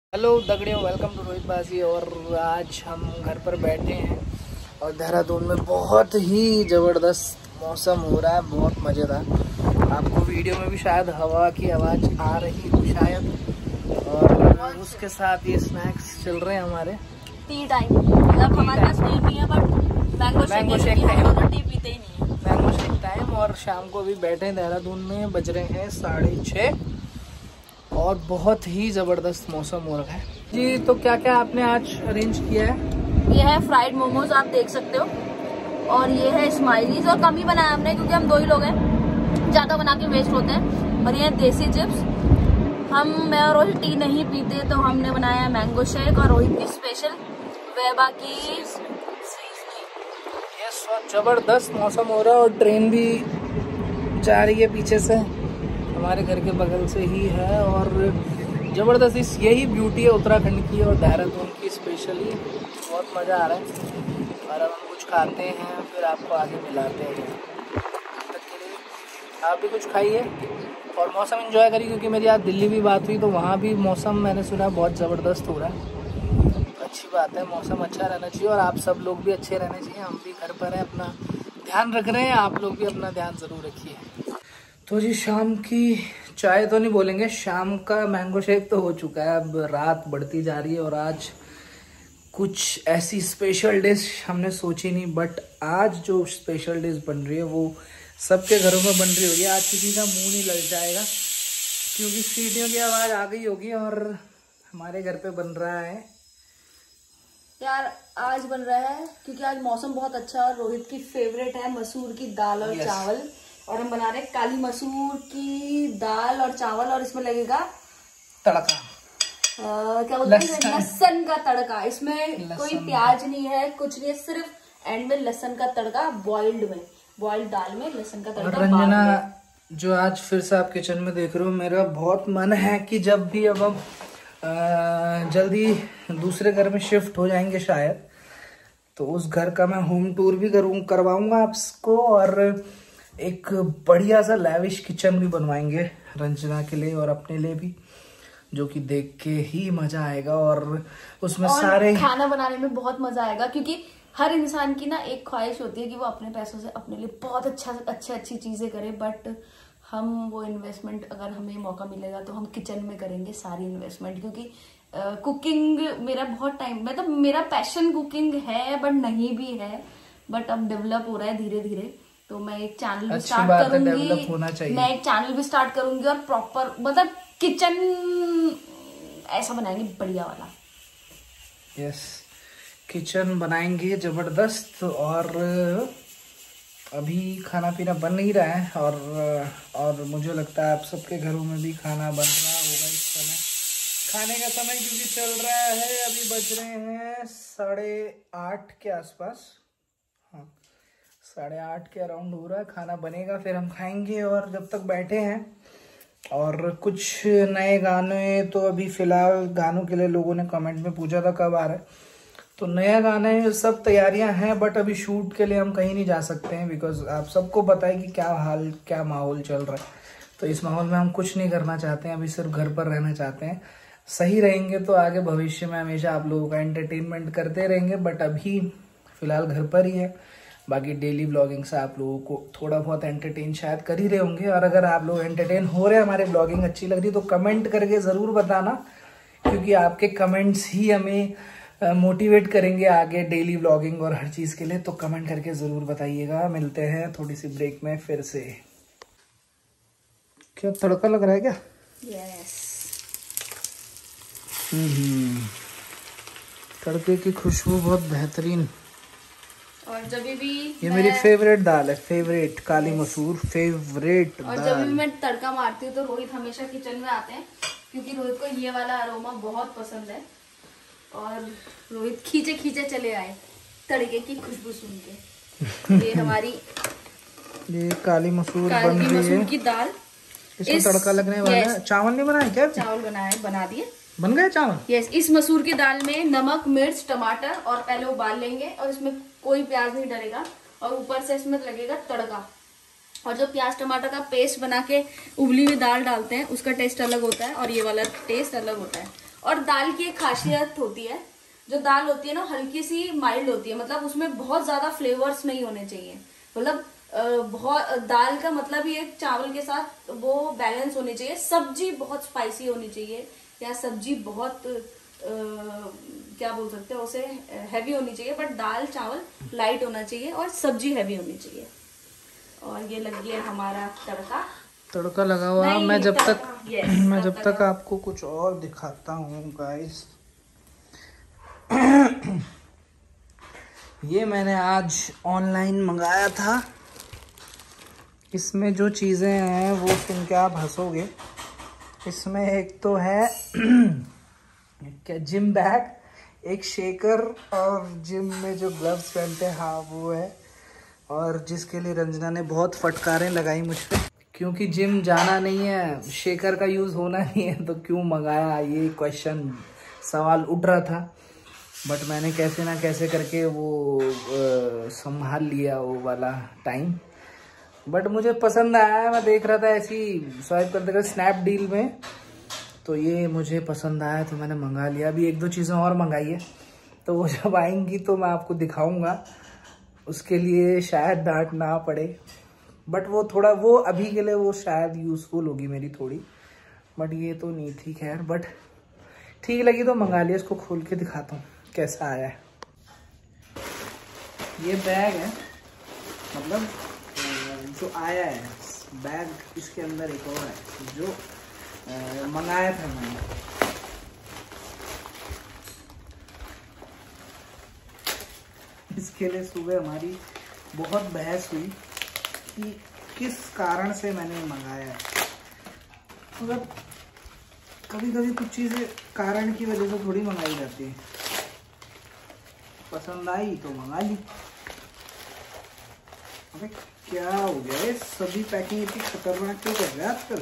Hello दगड़ियों, welcome to Rohit बाजी। और आज हम घर पर बैठे हैं और देहरादून में बहुत ही ज़बरदस्त मौसम हो रहा है, बहुत मज़ेदार। आपको वीडियो में भी शायद हवा की आवाज़ आ रही हो शायद। और उसके साथ ये स्नैक्स चल रहे हैं हमारे टी टाइम। मतलब हमारे पास टी नहीं है but mango shake time, tea पीते ही नहीं है। Mango shake time. और शाम को भी बैठे हैं देहरादून में, बज रहे हैं 6:30 और बहुत ही ज़बरदस्त मौसम हो रहा है जी। तो क्या क्या आपने आज अरेंज किया है? ये है फ्राइड मोमोज, आप देख सकते हो, और ये है स्माइलीज। और कम ही बनाया हमने क्योंकि हम 2 ही लोग हैं, ज्यादा बना के वेस्ट होते हैं। और ये है देसी चिप्स। मैं और रोहित टी नहीं पीते तो हमने बनाया मैंगो शेक, और रोहित की स्पेशल वेबा की। यस, ज़बरदस्त मौसम हो रहा है और ट्रेन भी जा रही है पीछे से, हमारे घर के बगल से ही है। और ज़बरदस्त यही ब्यूटी है उत्तराखंड की और देहरादून की स्पेशली। बहुत मज़ा आ रहा है। और अब हम कुछ खाते हैं, फिर आपको आगे मिलाते हैं। तब तक के लिए आप भी कुछ खाइए और मौसम एंजॉय करिए, क्योंकि मेरी आज दिल्ली भी बात हुई तो वहाँ भी मौसम मैंने सुना बहुत ज़बरदस्त हो रहा है। अच्छी बात है, मौसम अच्छा रहना चाहिए और आप सब लोग भी अच्छे रहने चाहिए। हम भी घर पर हैं, अपना ध्यान रख रहे हैं, आप लोग भी अपना ध्यान ज़रूर रखिए। तो जी शाम की चाय तो नहीं बोलेंगे, शाम का मैंगो शेक तो हो चुका है, अब रात बढ़ती जा रही है। और आज कुछ ऐसी स्पेशल डिश हमने सोची नहीं, बट आज जो स्पेशल डिश बन रही है वो सबके घरों में बन रही होगी। आज किसी का मुंह नहीं लग जाएगा क्योंकि सीटियों की आवाज़ आ गई होगी। और हमारे घर पे बन रहा है यार, आज बन रहा है क्योंकि आज मौसम बहुत अच्छा है और रोहित की फेवरेट है मसूर की दाल और चावल। और हम बना रहे हैं काली मसूर की दाल और चावल, और इसमें लगेगा तड़का। क्या बोलते हैं, लहसुन का तड़का। इसमें कोई प्याज नहीं है, कुछ नहीं है, सिर्फ एंड में लहसुन का तड़का। बॉइल्ड दाल में लहसुन का तड़का। रंजना, जो आज फिर से आप किचन में देख रहे हो, मेरा बहुत मन है कि जब भी अब हम जल्दी दूसरे घर में शिफ्ट हो जाएंगे शायद, तो उस घर का मैं होम टूर भी करवाऊंगा आपको। और एक बढ़िया सा लैविश किचन भी बनवाएंगे रंजना के लिए और अपने लिए भी, जो कि देख के ही मजा आएगा। और उसमें सारे खाना बनाने में बहुत मजा आएगा, क्योंकि हर इंसान की ना एक ख्वाहिश होती है कि वो अपने पैसों से अपने लिए बहुत अच्छी चीजें करे। बट हम वो इन्वेस्टमेंट, अगर हमें मौका मिलेगा तो हम किचन में करेंगे सारी इन्वेस्टमेंट। क्योंकि कुकिंग मेरा बहुत टाइम, मतलब मेरा पैशन कुकिंग है बट नहीं भी है, बट अब डेवलप हो रहा है धीरे धीरे। तो मैं एक चैनल भी स्टार्ट करूंगी, और प्रॉपर मतलब किचन ऐसा बनाएंगे बढ़िया वाला। यस, किचन बनाएंगे जबरदस्त। और अभी खाना पीना बन नहीं रहा है और मुझे लगता है आप सबके घरों में भी खाना बन रहा होगा इस समय। खाने का समय क्योंकि चल रहा है, अभी बज रहे हैं 8:30 के आसपास। हाँ, 8:30 के अराउंड हो रहा है। खाना बनेगा, फिर हम खाएंगे। और जब तक बैठे हैं, और कुछ नए गाने तो अभी फिलहाल गानों के लिए लोगों ने कमेंट में पूछा था कब आ रहा है, तो नया गाने सब तैयारियां हैं, बट अभी शूट के लिए हम कहीं नहीं जा सकते हैं, बिकॉज आप सबको पता है कि क्या माहौल चल रहा है। तो इस माहौल में हम कुछ नहीं करना चाहते हैं, अभी सिर्फ घर पर रहना चाहते हैं। सही रहेंगे तो आगे भविष्य में हमेशा आप लोगों का एंटरटेनमेंट करते रहेंगे, बट अभी फिलहाल घर पर ही है। बाकी डेली ब्लॉगिंग से आप लोगों को थोड़ा बहुत एंटरटेन शायद कर ही रहे होंगे। और अगर आप लोग एंटरटेन हो रहे हैं, हमारे ब्लॉगिंग अच्छी लग रही, तो कमेंट करके ज़रूर बताना, क्योंकि आपके कमेंट्स ही हमें मोटिवेट करेंगे आगे डेली व्लॉगिंग और हर चीज़ के लिए। तो कमेंट करके ज़रूर बताइएगा। मिलते हैं थोड़ी सी ब्रेक में फिर से। क्या तड़का लग रहा है क्या? यस। तड़के की खुशबू बहुत बेहतरीन। और जब भी ये मेरी फेवरेट दाल है, फेवरेट काली मसूर फेवरेट। और जब भी मैं तड़का मारती हूँ तो रोहित हमेशा किचन में आते हैं, क्योंकि रोहित को ये वाला अरोमा बहुत पसंद है। और रोहित खींचे खींचे चले आए तड़के की खुशबू सुन के। ये हमारी ये काली मसूर बन रही है की दाल, इसमें तड़का लगने वाला है। चावल नहीं बनाए क्या? चावल बनाए, बना दिए, बन गए चावल। यस। इस मसूर की दाल में नमक, मिर्च, टमाटर और पहले उबाल लेंगे, और इसमें कोई प्याज नहीं डलेगा, और ऊपर से इसमें लगेगा तड़का। और जो प्याज टमाटर का पेस्ट बना के उबली हुई दाल डालते हैं, उसका टेस्ट अलग होता है और ये वाला टेस्ट अलग होता है। और दाल की एक खासियत होती है, जो दाल होती है ना हल्की सी माइल्ड होती है, मतलब उसमें बहुत ज्यादा फ्लेवर्स नहीं होने चाहिए। मतलब बहुत दाल का मतलब ही एक चावल के साथ वो बैलेंस होनी चाहिए। सब्जी बहुत स्पाइसी होनी चाहिए, या सब्जी बहुत क्या बोल सकते हैं उसे, हैवी होनी चाहिए। बट दाल चावल लाइट होना चाहिए और सब्जी हैवी होनी चाहिए। और ये लग गया हमारा तड़का लगा हुआ। मैं जब तक यस, आपको कुछ और दिखाता हूँ गाइस। ये मैंने आज ऑनलाइन मंगाया था। इसमें जो चीज़ें हैं वो सुन के आप हंसोगे। इसमें एक तो है क्या, जिम बैग, एक शेकर, और जिम में जो ग्लव्स पहनते हैं हाँ वो है। और जिसके लिए रंजना ने बहुत फटकारें लगाई मुझ पे, क्योंकि जिम जाना नहीं है, शेकर का यूज़ होना नहीं है, तो क्यों मंगाया, ये क्वेश्चन सवाल उठ रहा था। बट मैंने कैसे ना कैसे करके वो संभाल लिया वो वाला टाइम। बट मुझे पसंद आया, मैं देख रहा था ऐसी स्वाइप करते करते स्नैपडील में, तो ये मुझे पसंद आया तो मैंने मंगा लिया। अभी एक दो चीज़ें और मंगाई है, तो वो जब आएंगी तो मैं आपको दिखाऊंगा। उसके लिए शायद डांट ना पड़े, बट वो थोड़ा वो अभी के लिए वो शायद यूज़फुल होगी मेरी थोड़ी, बट ये तो नहीं थी खैर। बट ठीक लगी तो मंगा लिया। इसको खोल के दिखाता हूँ कैसा आया है। ये बैग है, मतलब जो आया है बैग, इसके अंदर एक और है जो मंगाया था मैंने। इसके लिए सुबह हमारी बहुत बहस हुई कि किस कारण से मैंने मंगाया है। मतलब कभी कभी कुछ चीज़ें कारण की वजह से थोड़ी मंगाई जाती है। पसंद आई तो मंगा ली। अबे क्या हो गया, ये सभी पैकिंग इतनी खतरनाक क्यों कर रहे हैं आजकल।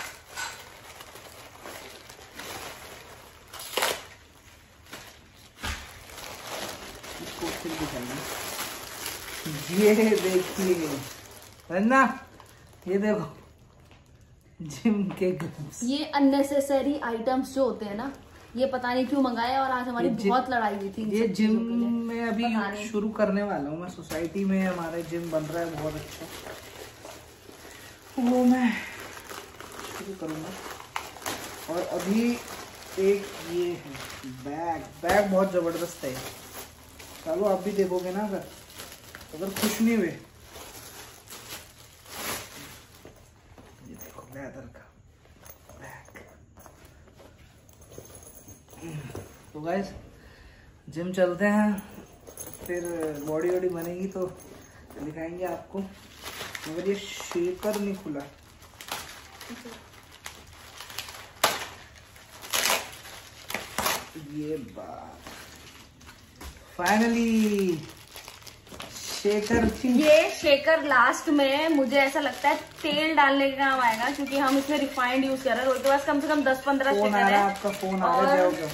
इसको फिर दिखाइए। ये देखिए रन्ना, ये देखो जिम के ग्लव्स। ये अननेसेसरी आइटम्स जो होते हैं ना, ये पता नहीं क्यों मंगाया। और आज हमारी बहुत लड़ाई हुई थी। ये जिम में अभी शुरू करने वाला हूँ मैं। सोसाइटी में हमारे जिम बन रहा है बहुत अच्छा, वो मैं शुरू करूँगा। और अभी एक ये है बैग बहुत ज़बरदस्त है। चलो आप भी देखोगे ना, अगर खुश नहीं हुए। ये देखो लेदर का बैग। तो गाइस जिम चलते हैं, फिर बॉडी वॉडी बनेगी तो दिखाएंगे आपको। मगर ये शेकर नहीं खुला। ये बात फाइनली शेकर थी। ये शेकर लास्ट में मुझे ऐसा लगता है तेल डालने के काम आएगा, क्योंकि हम इसमें रिफाइंड यूज कर रहे हैं। उसके पास कम से कम 10-15 शेकर है। आपका फोन आ रहा है।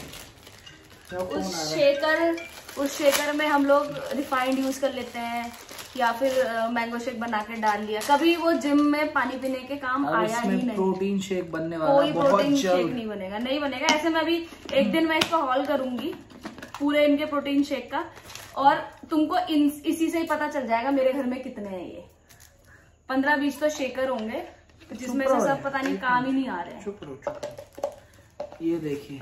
उस शेकर में हम लोग रिफाइंड यूज कर लेते हैं, या फिर मैंगो शेक बना के डाल लिया। कभी वो जिम में पानी पीने के काम आया ही नहीं। प्रोटीन शेक बनने वाला, कोई प्रोटीन शेक नहीं बनेगा। ऐसे में अभी एक दिन मैं इसको हॉल करूंगी पूरे इनके प्रोटीन शेक का, और तुमको इसी से ही पता चल जाएगा मेरे घर में कितने हैं। ये 15-20 तो शेकर होंगे, जिसमें से सब पता नहीं काम ही नहीं आ रहे हैं। चुप रहो। ये देखिए,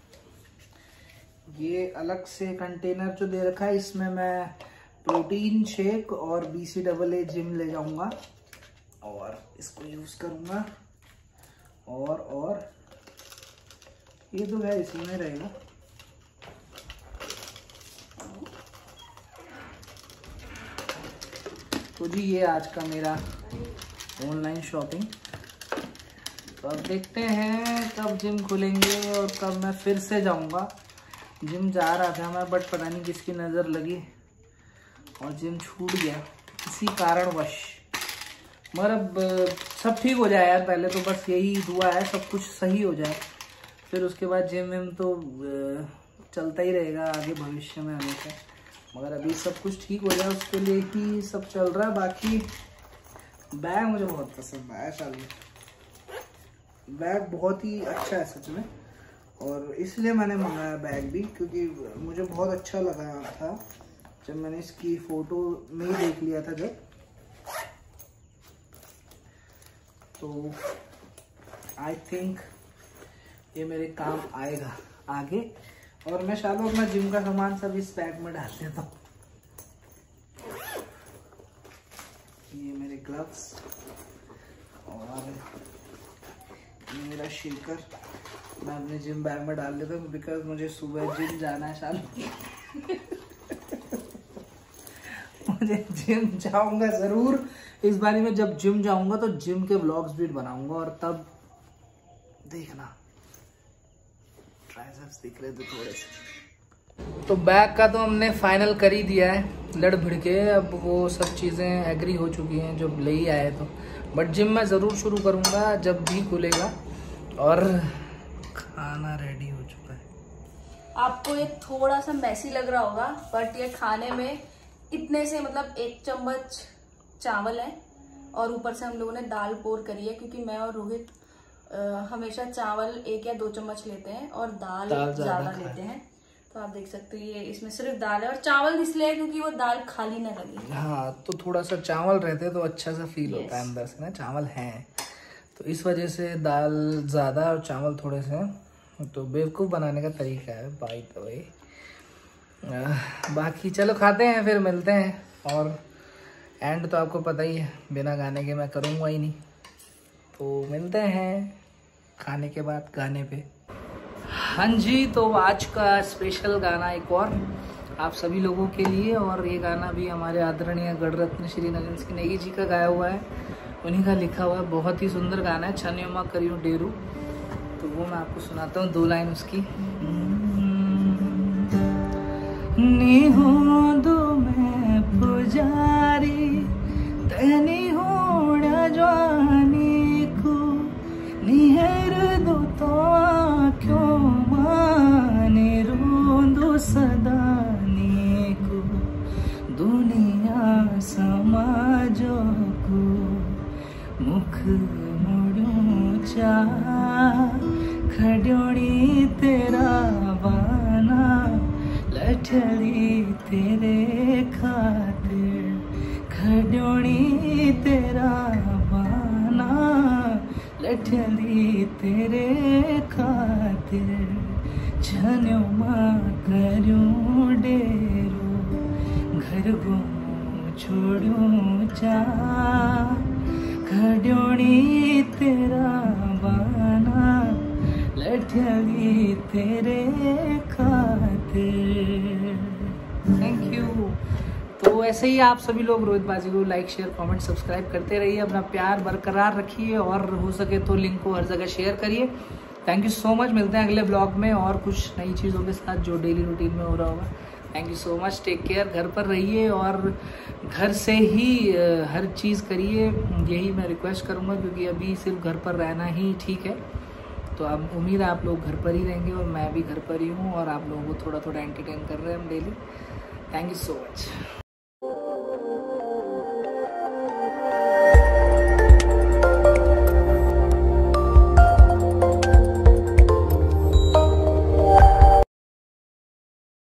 ये अलग से कंटेनर जो दे रखा है, इसमें मैं प्रोटीन शेक और BCAA जिम ले जाऊंगा और इसको यूज करूंगा। और ये तो है इसी में रहेगा। तो जी ये आज का मेरा ऑनलाइन शॉपिंग। तो अब देखते हैं कब जिम खुलेंगे और कब मैं फिर से जाऊंगा। जिम जा रहा था मैं, बट पता नहीं किसकी नज़र लगी और जिम छूट गया इसी कारणवश। मगर अब सब ठीक हो जाए यार, पहले तो बस यही दुआ है सब कुछ सही हो जाए, फिर उसके बाद जिम विम तो चलता ही रहेगा आगे भविष्य में हमेशा। मगर अभी सब कुछ ठीक हो जाए उसके लिए ही सब चल रहा है। बाकी बैग मुझे बहुत पसंद आया। शादी बैग बहुत ही अच्छा है सच में, और इसलिए मैंने मंगाया बैग भी, क्योंकि मुझे बहुत अच्छा लगा था जब मैंने इसकी फोटो में ही देख लिया था जब, तो आई थिंक ये मेरे काम आएगा आगे। और मैं शायद अपना जिम का सामान सब इस बैग में डाल देता हूँ। ये मेरे ग्लव्स और ये मेरा शेकर मैं अपने जिम बैग में डाल देता हूँ, बिकॉज मुझे सुबह जिम जाना है शायद। मुझे जिम जाऊंगा जरूर इस बारी में। जब जिम जाऊंगा तो जिम के व्लॉग्स भी बनाऊंगा, और तब देखना ट्राइसेप्स दिख रहे थे थोड़े से। तो बैग का तो हमने फाइनल कर ही दिया है लड़ भिड़ के। अब वो सब चीज़ें एग्री हो चुकी हैं जब ले ही आए तो। बट जिम मैं ज़रूर शुरू करूँगा जब भी खुलेगा। और खाना रेडी हो चुका है। आपको ये थोड़ा सा मैसी लग रहा होगा, बट ये खाने में इतने से मतलब 1 चम्मच चावल है और ऊपर से हम लोगों ने दाल पोर करी है, क्योंकि मैं और रोहित हमेशा चावल 1 या 2 चम्मच लेते हैं और दाल ज्यादा लेते हैं। तो आप देख सकते हो ये इसमें सिर्फ दाल है, और चावल इसलिए है क्योंकि वो दाल खाली ना लगे। हाँ, तो थोड़ा सा चावल रहते तो अच्छा सा फील होता है अंदर से ना, चावल हैं तो इस वजह से दाल ज़्यादा और चावल थोड़े से। तो बेवकूफ़ बनाने का तरीका है बाय द वे। बाकी चलो खाते हैं, फिर मिलते हैं। और एंड तो आपको पता ही है, बिना गाने के मैं करूँगा ही नहीं। तो मिलते हैं खाने के बाद गाने पे। हाँ जी, तो आज का स्पेशल गाना एक और आप सभी लोगों के लिए, और ये गाना भी हमारे आदरणीय गणरत्न श्री नलिन सिंह नेगी जी का गाया हुआ है, उन्हीं का लिखा हुआ है। बहुत ही सुंदर गाना है, छनियों करियो डेरू। तो वो मैं आपको सुनाता हूँ 2 लाइन उसकी। निहोंदो मैं पुजारी तनी होड़ा जानी को, निहर दो तो क्यों माने रोंदो सदानी को, दुनिया समाजों को मुख मुड़ो चा, खड्योणी तेरा बाना लठड़ी तेरे खातिर, खड्योणी तेरा बाना लठड़ी तेरे खातिर, छन्यो मां करूं डेरो घर गो छोड़ू चा, खड्योणी तेरा बाना लठड़ी तेरे खातिर। Thank you. तो ऐसे ही आप सभी लोग रोहित बाजी को लाइक शेयर कमेंट सब्सक्राइब करते रहिए, अपना प्यार बरकरार रखिए, और हो सके तो लिंक को हर जगह शेयर करिए। Thank you so much. मिलते हैं अगले ब्लॉग में और कुछ नई चीज़ों के साथ जो डेली रूटीन में हो रहा होगा। Thank you so much. Take care. घर पर रहिए और घर से ही हर चीज़ करिए, यही मैं रिक्वेस्ट करूँगा, क्योंकि अभी सिर्फ घर पर रहना ही ठीक है। तो अब उम्मीद है आप लोग घर पर ही रहेंगे, और मैं भी घर पर ही हूँ, और आप लोगों को थोड़ा थोड़ा एंटरटेन कर रहे हैं हम daily. Thank you so much.